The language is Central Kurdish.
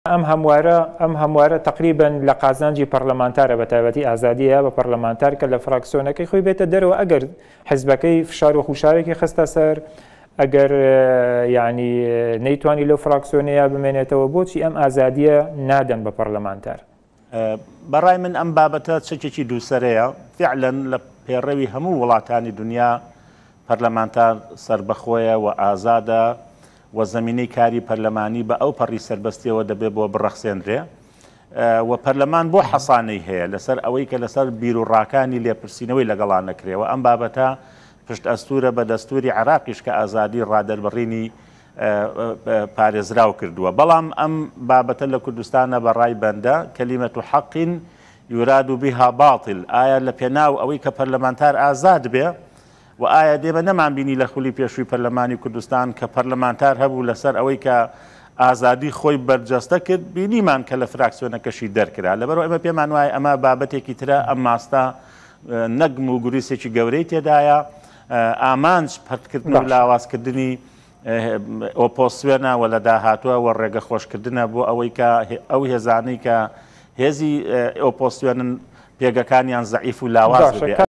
ئەم هەموارە تقریباً لە قازانجی پەرلەمانتارە بە تایبەتی ئازادیە بە پەرلەمانتار کە لە فراکسیۆنەکەی خۆی بێتە دەرەوە ئەگەر حیزبەکەی فشار و خوشارێکی خستە سەر ئەگەر یعنی نەیتوانی لەو فراکسیۆنەیە بمێنێتەوە بۆچی ئەم ئازادیە نادەن بە پەرلەمانتار. بەڕای من ئەم بابەتە چەکێکی دووسەرەیە فعلا لە پێڕەوی هەموو وڵاتانی دنیا پەرلەمانتار سربەخۆیە و ئازادە و زمینەی کاری پەرلەمانی بە ئەو پەڕی سربەستیەوە دەبێت بۆ بڕەخسێنرێ و پەرلەمان بۆ حەسانەی هەیە لەسەر ئەوەی کە لەسەر بیرروڕاکانی لێپرسینەوەی لەگەڵان نەکرێەوە ئەم بابەتە پشت ئەستورە بە دەستوری عراقیش کە ئازادی ڕادەربڕینی پارێزراو کردووە بەڵام ئەم بابەتە لە کوردستانە بەڕای بەندە کەلیمەت و حەقین یوراد و بها باطل ئایا لە پێناو ئەوەی کە پەرلەمانتار ئازاد بێ و ئایا دێمە نەمانبینی لە خولی پێشووی پەرلەمانی کوردستان کە پەرلەمانتار هەبوو لەسەر ئەوەی کە ئازادی خۆی بەرجەستە کرد بینیمان کە لە فراکسیۆنەکەشی دەرکرا لەبەرەوە ئێمە پێمان وایە ئەمە بابەتێکی ترە ئەم ماستە نەگم و گوریسێکی گەورەی تێدایە ئامانج پەتکردن و لاوازکردنی ئۆپۆسیۆنە و لە داهاتووە و ڕێگە خۆشکردنە بۆ ئەوەی کە ئەو هێزانەی کە هێزی ئۆپۆسیۆنن پێگەکانیان زەعیف و لاواز بێت.